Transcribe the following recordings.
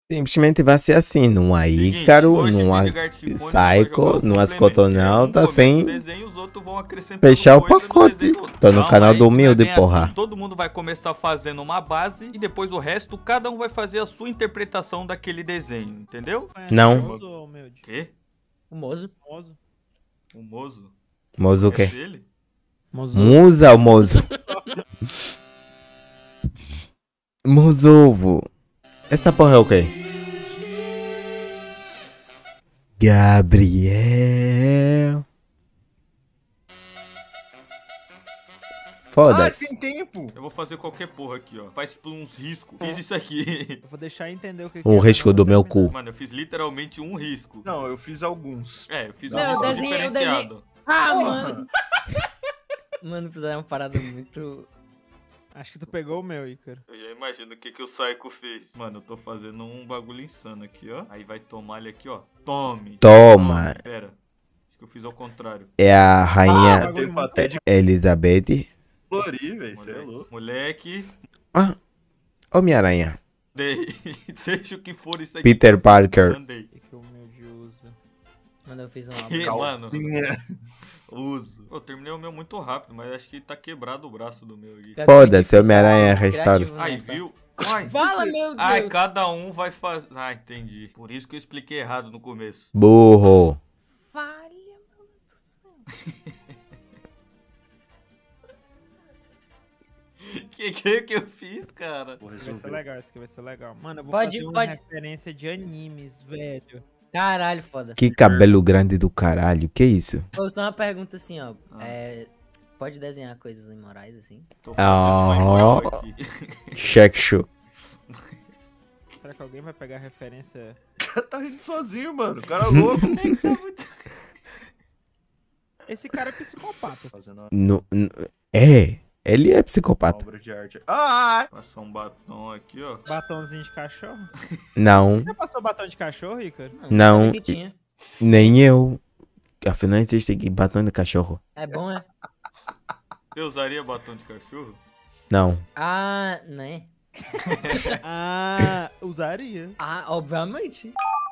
Simplesmente vai ser assim, numa Seguinte, Ícaro, hoje numa Midgard Kikuni vai Psycho, jogar o numas complemento, que é um Cotonauta, começo do sem desenho, os outros vão acrescentando fechar o coisa no pacote. desenho do outro. Tô no Calma canal aí, do que não é Humilde, bem porra. assim. Todo mundo vai começar fazendo uma base e depois o resto, cada um vai fazer a sua interpretação daquele desenho, entendeu? Não. Mozo ou humilde? Quê? O Mozo. Mozo. O Mozo? Mozo o É quê? dele? Mozo. Musa ou Mozo? Mozovo. Essa porra é o quê? Gabriel. Foda-se. tem tempo. Eu vou fazer qualquer porra aqui, ó. Faz uns riscos. Fiz isso aqui. Eu vou deixar entender o que O é, risco mas não do vou meu terminar. cu. Mano, eu fiz literalmente um risco. Não, eu fiz alguns. É, eu fiz um Não, risco o desenho- o diferenciado. Ah, mano. Mano, fizeram uma parada muito... Acho que tu pegou o meu, Ícaro. Eu já imagino o que, que o Psycho fez. Mano, eu tô fazendo um bagulho insano aqui, ó. Aí vai tomar ele aqui, ó. Tome. Toma. Pera. Acho que eu fiz ao contrário. É a rainha Teve até de Elizabeth. florir, velho. Você é Moleque. louco. Moleque. Ah, Homem-Aranha. Dei. Seja o que for isso aqui. Peter Parker. Mandei. O que o humilde usa? Mano, eu fiz uma... Que, mano? Calcinha. Uso. Eu terminei o meu muito rápido, mas acho que tá quebrado o braço do meu aqui. Foda-se, Homem-Aranha restaura. Criativo Ai, nessa. viu? Ai, Fala, meu Deus. ai, cada um vai fazer. Ah, entendi. Por isso que eu expliquei errado no começo. Burro. Falha, meu Deus do céu. Que eu fiz, cara? Vou Isso vai ser resolver. legal, isso aqui vai ser legal. Mano, eu vou Pode- fazer uma pode- referência de animes, velho. Caralho, foda. Que cabelo grande do caralho. Que isso? Pô, só uma pergunta assim, ó. Ah. Pode desenhar coisas imorais, assim? Tô fazendo uma imoral aqui. Check show. Será que alguém vai pegar a referência? O cara tá rindo sozinho, mano. O cara é louco. Esse cara é psicopata. Fazendo uma É, ele é psicopata. obra de arte. Ah! Passar um batom aqui, ó. Batomzinho de cachorro. Não, Já passou batom de cachorro, Ícaro? Não. sabia que tinha. nem eu. Afinal, existe aqui batom de cachorro. É bom, é? Você usaria batom de cachorro? Não. Ah, né? Ah, usaria. Ah, obviamente.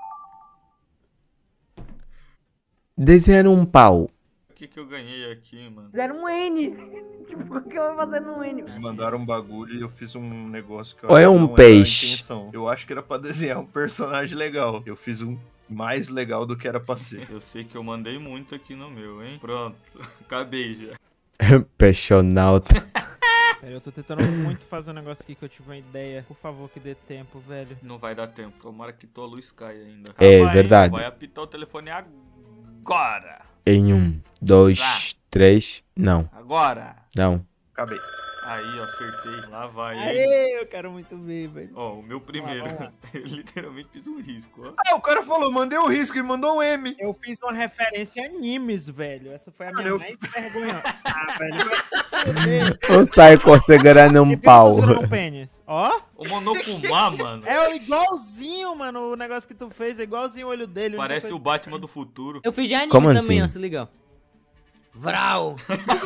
Desenhar um pau. O que eu ganhei aqui, mano? Fizeram um N. Tipo, o que eu vou fazer no N? Me mandaram um bagulho e eu fiz um negócio que eu Ou é acho que um não era a peixe? intenção. Eu acho que era pra desenhar um personagem legal. Eu fiz um mais legal do que era pra ser. Eu sei que eu mandei muito aqui no meu, hein? Pronto. Acabei já. Peixonauta. Pera, eu tô tentando muito fazer um negócio aqui que eu tive uma ideia. Por favor, que dê tempo, velho. Não vai dar tempo. Tomara que tua luz caia ainda. É Calma aí, verdade. Vai apitar o telefone agora. Em 1, 2, 3. Não, Agora. não. Acabei. Aí, ó, acertei. Lá vai, hein? Aê, eu quero muito ver, velho. Ó, o meu primeiro. Vamos lá. Eu literalmente fiz um risco, ó. Ah, o cara falou, mandei um risco e mandou um M. Eu fiz uma referência a animes, velho. Essa foi a minha eu- mais vergonhosa. Ah, velho. vai se fuder. O Psycho segurando um Você viu pau. que eu tô segurando um pênis? Ó. O Monokuma, mano. É igualzinho, mano. O negócio que tu fez é igualzinho o olho dele. Parece o Batman do futuro. Eu fiz de anime Como também, assim? ó, se liga. ó. Vral.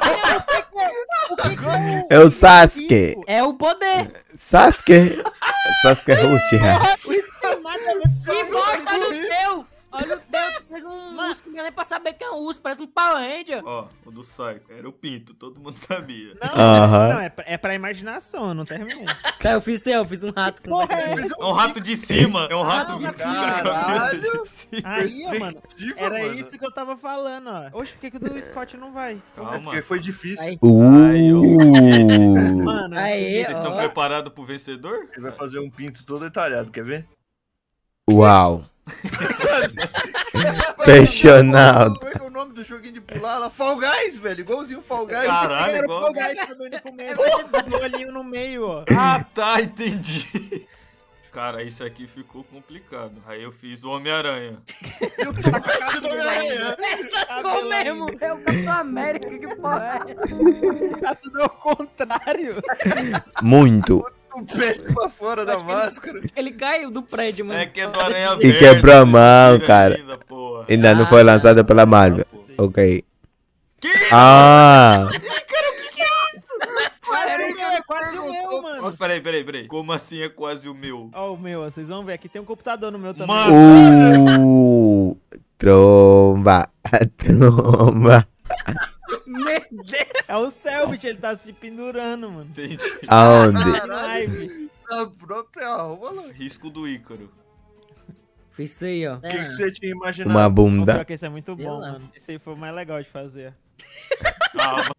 É o Sasuke. É o poder. Sasuke. Sasuke Rush. Que bosta, olha o teu. Olha o teu, tu fez um músculo, não é nem pra saber quem é um urso, parece um Power Ranger. Ó, o do Psycho. Era o Pinto, todo mundo sabia. Aham. Não, é pra imaginação, eu não terminei. Tá, eu fiz um rato com Porra, é É um rato de cima. É um rato de cima. Caralho. Cabeça de cima. Aí, ó, mano. Perspectiva, Era mano. isso que eu tava falando, ó. Oxe, por que o do Scott não vai? É Calma. porque foi difícil. Aí. Mano, Aí, Vocês estão ó. preparados pro vencedor? Ele vai fazer um pinto todo detalhado, quer ver? Uau. Peixonauta. Como é que é o nome do joguinho de pular lá? Fall Guys, velho. Igualzinho Fall Guys. Caralho, era o igual. Fall Guys também no começo. O olhinho no meio, ó. Ah, tá, entendi. Cara, isso aqui ficou complicado. Aí eu fiz o Homem-Aranha. Eu tô na cara do Homem-Aranha. Essas cores mesmo. É o Capitão América, que porra é? Tá tudo ao contrário. Muito. O pé pra fora da máscara. Ele caiu do prédio, mano. É que é do Aranha E Verde. quebrou a mão, Mentira cara. ainda, porra. Ainda não foi lançada pela Marvel. Ok. Que? Ah. É quase o meu, mano. mano. Nossa, peraí. Como assim é quase o meu? Ó, o meu, ó, vocês vão ver. Aqui tem um computador no meu também. Mano. Tromba. Tromba. Meu Deus. É o Selbit, ele tá se pendurando, mano. Entendi. Aonde? Em live. A própria rola. Risco do Ícaro. Fiz isso aí, ó. O que você tinha imaginado? Uma Ô, pior bunda. que esse é muito Sei bom, lá. mano. Esse aí foi o mais legal de fazer. Ah,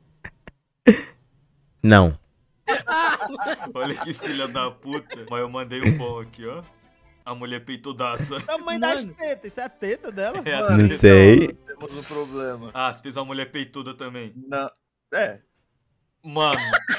Não. olha que filha da puta. Mas eu mandei um bom aqui, ó. A mulher peitudaça. Tamanho das tetas, isso é a teta dela? É a Mano, Não teta. sei. Temos um problema. Ah, você fez uma mulher peituda também. Não. É. Mano,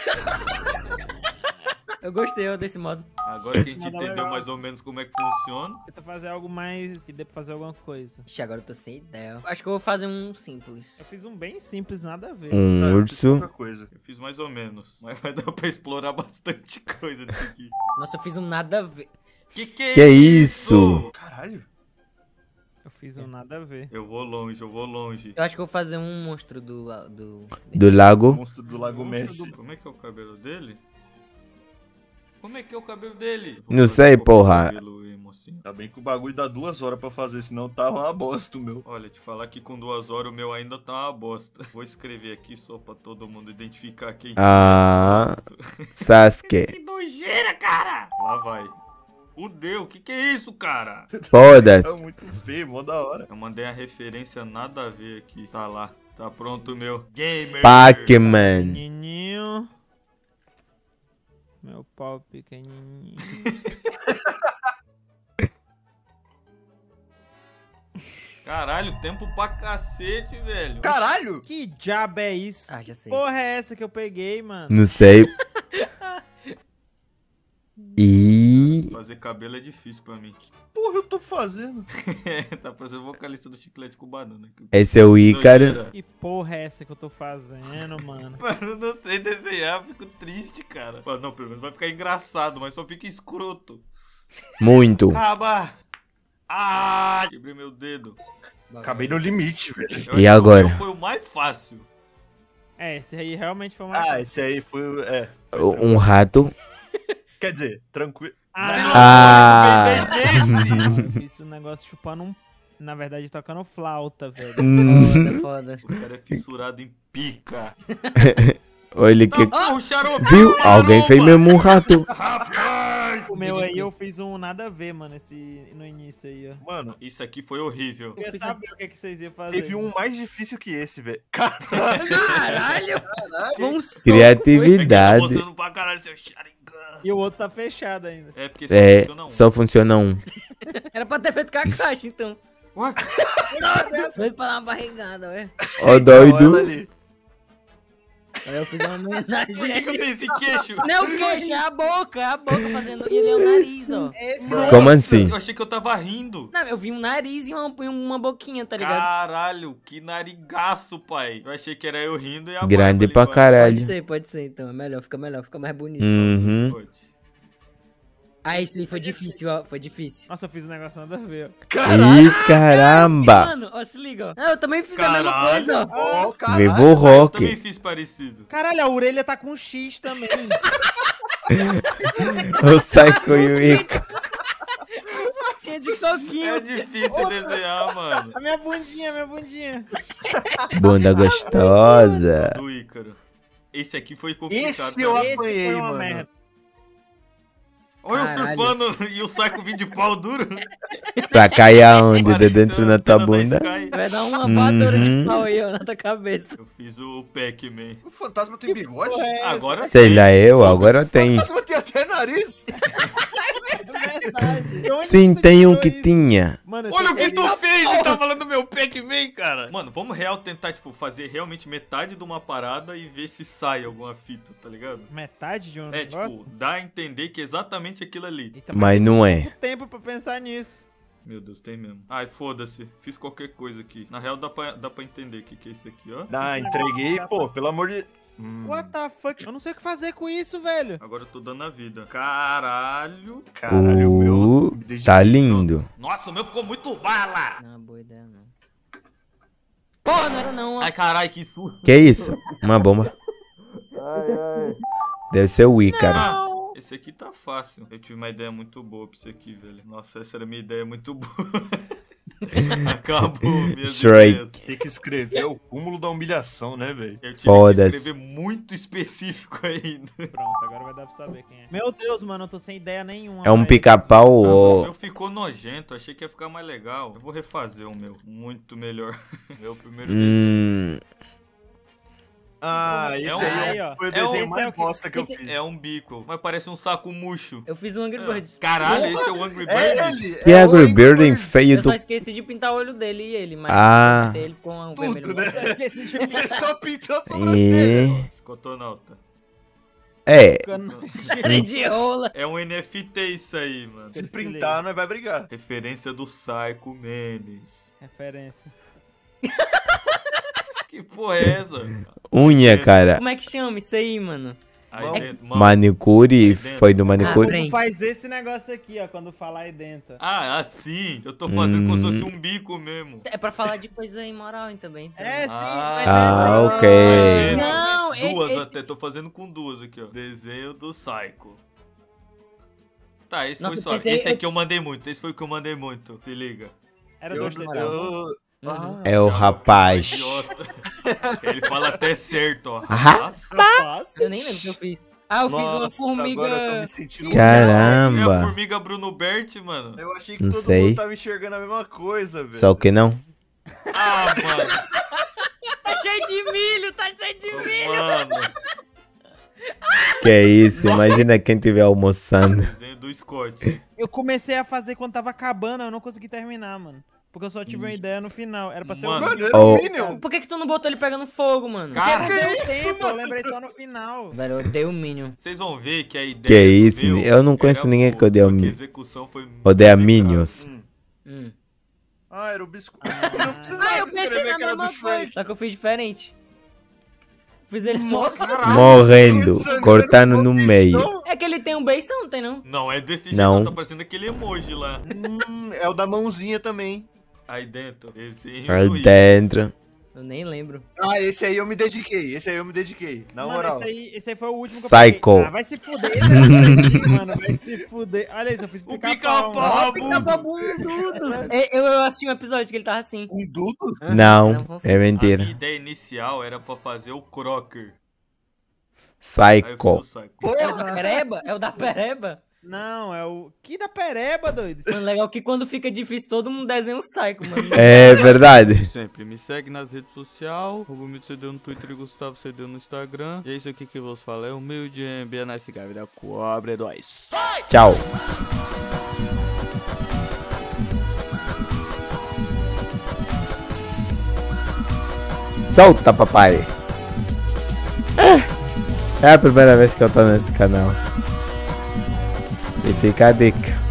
Eu gostei desse modo. agora que a gente Nada entendeu legal. mais ou menos como é que funciona. Tenta fazer algo mais que dê pra fazer alguma coisa. Ixi, agora eu tô sem ideia. Acho que eu vou fazer um simples. Eu fiz um bem simples, nada a ver. Um eu fiz urso. pouca coisa. Eu fiz mais ou menos. Mas vai dar pra explorar bastante coisa disso aqui. Nossa, eu fiz um nada a ver. Que é Que isso? Caralho. Eu fiz um nada a ver. Eu vou longe. Eu acho que eu vou fazer um monstro do... Do O lago. monstro do Lago Messi. Como é que é o cabelo dele? Como é que é o cabelo dele? Não sei, porra. Cabelo emo, assim. Ainda bem que o bagulho dá 2 horas pra fazer, senão tava uma bosta o meu. Olha, te falar que com 2 horas o meu ainda tá uma bosta. Vou escrever aqui só pra todo mundo identificar quem Ah. Sasuke. Que nojeira, cara! Lá vai. Fudeu, que é isso, cara? Foda-se. É muito feio, mó da hora. Eu mandei a referência nada a ver aqui. Tá lá. Tá pronto o meu. Gamer! Pac-Man. Pequenininho. Meu pau pequenininho. Caralho, tempo pra cacete, velho. Caralho! Que diabo é isso? Ah, já sei. Porra é essa que eu peguei, mano? Não sei. E. Fazer cabelo é difícil pra mim. Porra, eu tô fazendo. Tá parecendo vocalista do Chiclete com Banana. Esse é o Ícaro. Que porra é essa que eu tô fazendo, mano? Mano, eu não sei desenhar, fico triste, cara. Mano, não, pelo menos vai ficar engraçado, mas só fica escroto. Muito. Acaba! Ah! Quebrei meu dedo. Acabei no limite, velho. Eu acho E que agora? o meu foi o mais fácil. É, esse aí realmente foi uma... Ah, esse aí foi o. É. Um rato. Quer dizer, tranquilo. Ah. Eu fiz um negócio chupando um... Na verdade, tocando flauta, velho. Foda. O cara é fissurado em pica. Olha que. Tá bom, xarope. Viu? Alguém fez mesmo um rato. Rapaz! O meu aí eu fiz um nada a ver, mano, no início aí, ó. Mano, Isso aqui foi horrível. Eu queria fiz saber o que vocês iam fazer. teve um mais difícil que esse, velho. Caralho! Caralho! Um soco, Criatividade. Tá mostrando pra caralho seu Sharingan. E o outro tá fechado ainda. É, porque só É, funciona um. só funciona um. foi. Era pra ter feito com a caixa, então. What? Foi pra dar uma barrigada, ué. Ó, Olha doido. ali. Aí eu fiz uma Por que, homenagem. que eu tenho esse queixo? Não é o queixo, é a boca fazendo. E ele é o nariz, ó. Como assim? Eu achei que eu tava rindo. Não, eu vi um nariz e uma boquinha, tá ligado? Caralho, que narigaço, pai. Eu achei que era eu rindo e a Grande pra barba ali, caralho. Pode ser, então. É melhor, fica mais bonito. Uhum. Biscoito. Ah, esse aí foi difícil, ó. Foi difícil. Nossa, eu fiz um negócio nada a ver, ó. Ih, caramba. Mano, ó, se liga, ó. Ah, eu também fiz a mesma Caralho. coisa, ó. Ó, caralho. Vivo Eu rock. também fiz parecido. Caralho, a orelha tá com X também. O Psycho e o Ícaro. Tinha de coquinho. É difícil desenhar, mano. A minha bundinha. Bunda gostosa. Do Ícaro. Esse aqui foi complicado. Esse eu cara. Esse apanhei, foi uma mano. merda. Olha eu Caralho. surfando e o saco vindo de pau duro. Pra cair aonde? De Parecendo dentro a da tua antena da bunda? Sky. Vai dar uma voadora Uhum. de pau aí, ó, na tua cabeça. Eu fiz o Pac-Man. O fantasma tem bigode? Porra, é Agora Sei lá, eu agora O tem. fantasma tem até nariz. verdade. Onde Sim, tu tem um tirou que isso? tinha. Mano, Olha o que tu Eita fez porra. e tá falando do meu Pac-Man, cara. Mano, vamos real tentar, tipo, fazer realmente metade de uma parada e ver se sai alguma fita, tá ligado? Metade de um É, negócio? tipo, dá a entender que é exatamente aquilo ali. Eita, Mas não é. muito tempo pra pensar nisso. Meu Deus, tem mesmo. Ai, foda-se. Fiz qualquer coisa aqui. Na real, dá pra entender o que é isso aqui, ó. Ah, entreguei, pô, pelo amor de... What the fuck? Eu não sei o que fazer com isso, velho. Agora eu tô dando a vida. Caralho. Caralho, o meu... Tá lindo. Nossa, o meu ficou muito bala. Não é uma boa ideia, não. Porra, não era não, ó. Ai, caralho, que susto. Que isso? Uma bomba. Deve ser o Ícaro. Ah, esse aqui tá fácil. Eu tive uma ideia muito boa pra isso aqui, velho. Nossa, essa era a minha ideia muito boa. Acabou minhas Shrek. ideias. Tem que escrever o cúmulo da humilhação, né, velho? Eu tive que Foda-se. escrever muito específico ainda. Pronto, agora vai dar pra saber quem é. Meu Deus, mano, eu tô sem ideia nenhuma. É um velho. pica-pau O ou... meu ficou nojento, achei que ia ficar mais legal. Eu vou refazer o meu, muito melhor. Meu primeiro Ah, esse aí ó. foi o É um- desenho esse mais é o que- bosta que eu esse- fiz. é um bico, mas parece um saco murcho. Eu fiz um Angry Birds. Caralho, esse é o Angry É Birds? ele! Que é o Angry Angry Bird Birds. feio Eu só do... esqueci de pintar o olho dele e ele, mas Ah. ele ficou um Tudo, vermelho. né? Esqueci de Você só pintou a sobrancelha. É... Escotonauta. É, Cheio de rola. É um NFT isso aí, mano. Se printar, nós vai brigar. Referência do Psycho Menes. Referência. Que porra é essa? unha, cara. Como é que chama isso aí, mano? Aí dentro, mano. Manicure, foi do Ah, manicure. peraí. Faz esse negócio aqui, ó, quando falar aí dentro. Ah, assim. Eu tô fazendo como se fosse um bico mesmo. É pra falar de coisa imoral também. Então. É, sim, mas Ah, é... ok. Aí dentro, Não, duas esse- até, tô fazendo com duas aqui, ó. Desenho do Psycho. Tá, esse Nossa, foi só. pensei- Esse aqui eu mandei muito. Esse foi o que eu mandei muito. Se liga. Era Eu, dois dedos. eu, É o rapaz. Idiota. Ele fala até certo, ó. Rapaz. Rapaz. Eu nem lembro o que eu fiz. Ah, eu fiz uma nossa, formiga. agora eu tô me sentindo... É a Caramba. formiga Bruno Bert, mano. Eu achei que Não todo sei. mundo tava enxergando a mesma coisa, velho. Só que não. Ah, mano. Tá cheio de milho, tá cheio de milho. Mano. Que é isso, imagina quem estiver almoçando. Desenho do Scott. Eu comecei a fazer quando tava acabando, eu não consegui terminar, mano. Porque eu só tive uma ideia no final. Era pra ser Mano. Mano, era Oh. um Minion. Por que tu não botou ele pegando fogo, mano? Cara, Deu tempo, eu lembrei só no final. Velho, eu odeio o Minion. vocês vão ver que a ideia Que é do isso, meu eu não conheço era ninguém boa, que odeia só que Mi- a execução foi Odeia muito Minions. errada. Ah, era o biscoito. Não precisava Ah, eu pensei escrever na que era do mesma Shrek. coisa. Só que eu fiz diferente. Fiz ele morto. Morrendo, Sangrando cortando no com meio. missão. É que ele tem um beição, não tem não? Não, é desse jeito, Não. tá parecendo aquele emoji lá. É o da mãozinha também. Aí dentro, desenho Aí do Ico. dentro. Eu nem lembro. Ah, esse aí eu me dediquei. Na Mano, moral. esse aí foi o último que eu Psycho. peguei. Ah, vai se fuder. Esse aqui, mano, vai se fuder. Olha isso, eu fiz O pica-pau. pica-pau, mano. Pica-pau bundudo. Eu assisti um episódio que ele tava assim. Um duto? Ah, Não, vou- é A minha mentira. ideia inicial era pra fazer o Crocker. Aí eu Psycho. fiz o Psycho. É o da pereba? É o da pereba? Não, é o... Que da pereba, doido? Mano, legal que quando fica difícil, todo mundo desenha um psycho, mano. É verdade. Sempre me segue nas redes sociais. Rubomito CD no Twitter e Gustavo CD no Instagram. E é isso aqui que eu vos falo. É humilde, bem nice guy da cobra, é nóis. Tchau. Solta, papai. É a primeira vez que eu tô nesse canal. E fica a dica.